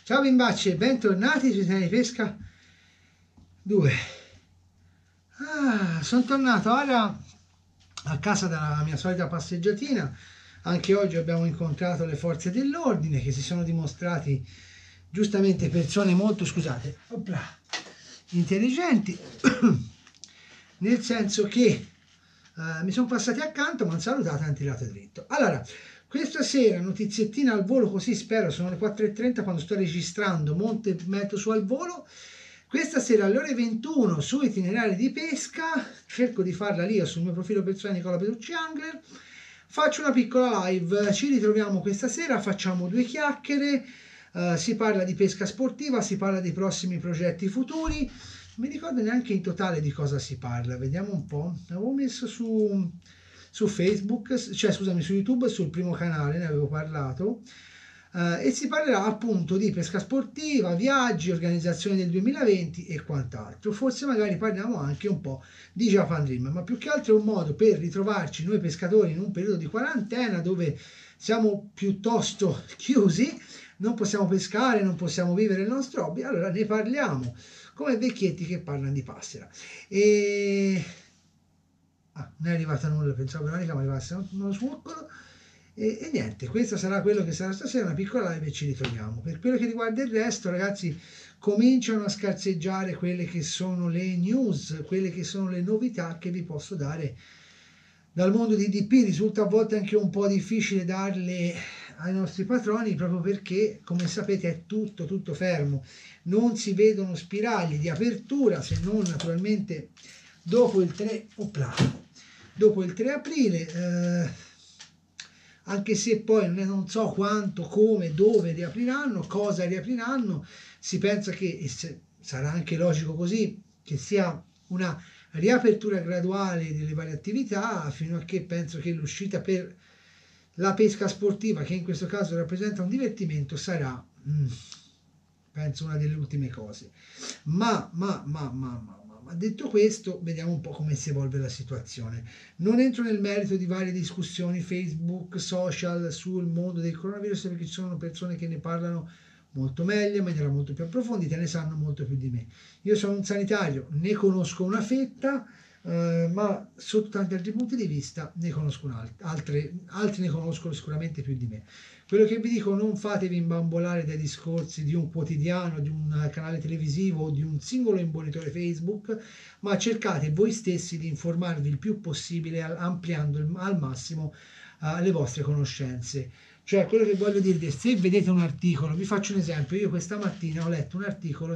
Ciao bimbacci e bentornati sui Italiani Pesca 2. Sono tornato ora a casa dalla mia solita passeggiatina. Anche oggi abbiamo incontrato le forze dell'ordine che si sono dimostrati giustamente persone molto, intelligenti, nel senso che mi sono passati accanto, mi hanno salutato e hanno tirato dritto. Allora, questa sera notiziettina al volo, così spero, sono le 4:30 quando sto registrando, metto su al volo. Questa sera alle ore 21 su Itinerari di Pesca, cerco di farla lì sul mio profilo personale Nicola Petrucci Angler, faccio una piccola live, ci ritroviamo questa sera, facciamo due chiacchiere, si parla di pesca sportiva, si parla dei prossimi progetti futuri, non mi ricordo neanche in totale di cosa si parla, vediamo un po', avevo messo su Facebook, cioè scusami, su YouTube, sul primo canale ne avevo parlato, e si parlerà appunto di pesca sportiva, viaggi, organizzazione del 2020 e quant'altro. Forse magari parliamo anche un po' di Japan Dream, ma più che altro è un modo per ritrovarci noi pescatori in un periodo di quarantena dove siamo piuttosto chiusi, non possiamo pescare, non possiamo vivere il nostro hobby, allora ne parliamo come vecchietti che parlano di passera. Non è arrivata nulla, pensavo che l'unica mi arrivasse uno smuccolo e niente, questo sarà quello che sarà stasera, una piccola live e ci ritroviamo. Per quello che riguarda il resto, ragazzi, cominciano a scarseggiare quelle che sono le news, quelle che sono le novità che vi posso dare dal mondo di DP. Risulta a volte anche un po' difficile darle ai nostri patroni, proprio perché, come sapete, è tutto fermo, non si vedono spiragli di apertura, se non naturalmente dopo il 3 aprile, anche se poi non so quanto, come, dove riapriranno, cosa riapriranno. Si pensa che sarà anche logico così, che sia una riapertura graduale delle varie attività, fino a che penso che l'uscita per la pesca sportiva, che in questo caso rappresenta un divertimento, sarà penso una delle ultime cose. Ma detto questo, vediamo un po' come si evolve la situazione. Non entro nel merito di varie discussioni Facebook, social sul mondo del coronavirus, perché ci sono persone che ne parlano molto meglio, in maniera molto più approfondita, ne sanno molto più di me. Io sono un sanitario, ne conosco una fetta, ma sotto tanti altri punti di vista ne conosco altri ne conoscono sicuramente più di me. Quello che vi dico, non fatevi imbambolare dai discorsi di un quotidiano, di un canale televisivo o di un singolo imbonitore Facebook, ma cercate voi stessi di informarvi il più possibile, ampliando al massimo le vostre conoscenze. Cioè, quello che voglio dirvi, se vedete un articolo, vi faccio un esempio, io questa mattina ho letto un articolo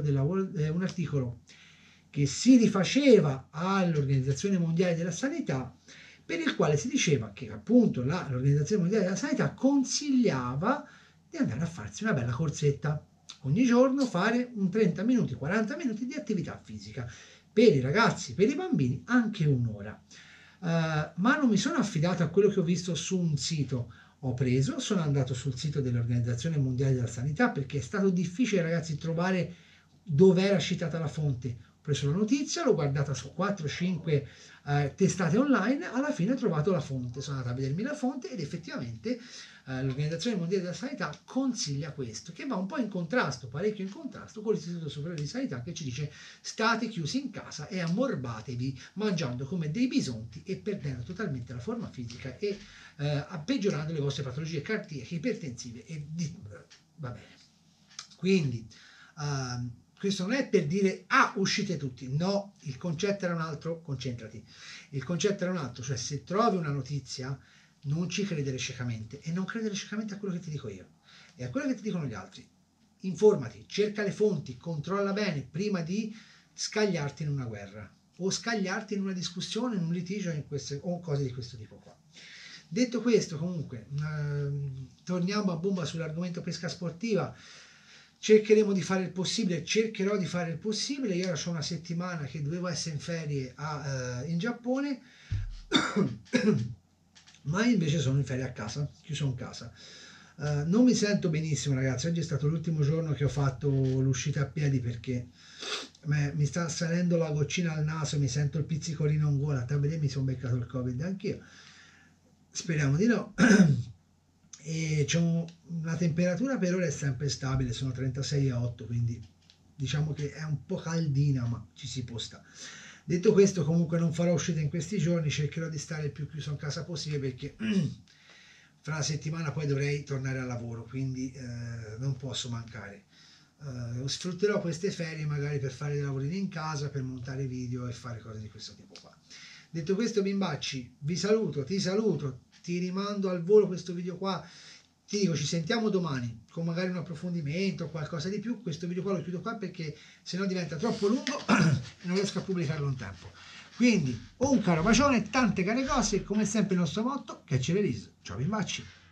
che si rifaceva all'Organizzazione Mondiale della Sanità, per il quale si diceva che appunto l'Organizzazione Mondiale della Sanità consigliava di andare a farsi una bella corsetta. Ogni giorno fare un 30 minuti, 40 minuti di attività fisica. Per i ragazzi, per i bambini, anche un'ora. Ma non mi sono affidato a quello che ho visto su un sito. Sono andato sul sito dell'Organizzazione Mondiale della Sanità, perché è stato difficile, ragazzi, trovare dove era citata la fonte. Ho preso la notizia, l'ho guardata su 4-5 testate online, alla fine ho trovato la fonte, sono andato a vedermi la fonte ed effettivamente l'Organizzazione Mondiale della Sanità consiglia questo, che va un po' parecchio in contrasto con l'Istituto Superiore di Sanità, che ci dice state chiusi in casa e ammorbatevi mangiando come dei bisonti e perdendo totalmente la forma fisica e peggiorando le vostre patologie cardiache, ipertensive va bene. Quindi questo non è per dire uscite tutti, no, il concetto era un altro, concentrati, il concetto era un altro, cioè se trovi una notizia non ci credere ciecamente, e non credere ciecamente a quello che ti dico io e a quello che ti dicono gli altri. Informati, cerca le fonti, controlla bene prima di scagliarti in una guerra o scagliarti in una discussione, in un litigio o cose di questo tipo qua. Detto questo, comunque, torniamo a bomba sull'argomento pesca sportiva. Cercherò di fare il possibile. Io ora ho una settimana che dovevo essere in ferie in Giappone, ma invece sono in ferie a casa, chiuso in casa. Non mi sento benissimo, ragazzi. Oggi è stato l'ultimo giorno che ho fatto l'uscita a piedi, perché mi sta salendo la goccina al naso, mi sento il pizzicolino in gola. A vedere, mi sono beccato il Covid anch'io, speriamo di no. e la temperatura per ora è sempre stabile, sono 36,8, quindi diciamo che è un po' caldina, ma ci si può stare. Detto questo, comunque non farò uscite in questi giorni, cercherò di stare il più chiuso in casa possibile perché fra una settimana poi dovrei tornare al lavoro, quindi non posso mancare. Sfrutterò queste ferie magari per fare dei lavorini in casa, per montare video e fare cose di questo tipo qua. Detto questo, bimbacci, vi saluto, ti rimando al volo questo video qua. Ti dico, ci sentiamo domani con magari un approfondimento o qualcosa di più. Questo video qua lo chiudo qua perché sennò diventa troppo lungo e non riesco a pubblicarlo in tempo. Quindi un caro bacione, tante care cose e come sempre il nostro motto, catch and release. Ciao bimbacci!